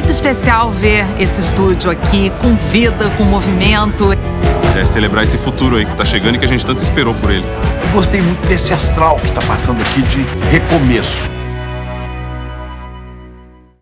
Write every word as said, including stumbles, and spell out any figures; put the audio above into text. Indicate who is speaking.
Speaker 1: muito especial ver esse estúdio aqui com vida, com movimento.
Speaker 2: É celebrar esse futuro aí que tá chegando e que a gente tanto esperou por ele.
Speaker 3: Eu gostei muito desse astral que tá passando aqui de recomeço.